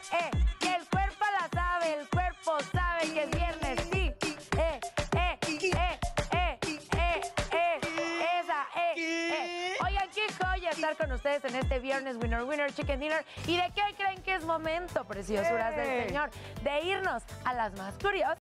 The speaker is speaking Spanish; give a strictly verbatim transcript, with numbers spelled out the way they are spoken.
eh. Que el cuerpo la sabe, el cuerpo sabe que es viernes, sí. Eh, eh, eh, eh, eh, eh. Esa, eh, eh. Oigan, qué joya estar con ustedes en este viernes Winner Winner Chicken Dinner. ¿Y de qué creen que es momento, preciosuras del Señor? De irnos a las más curiosas.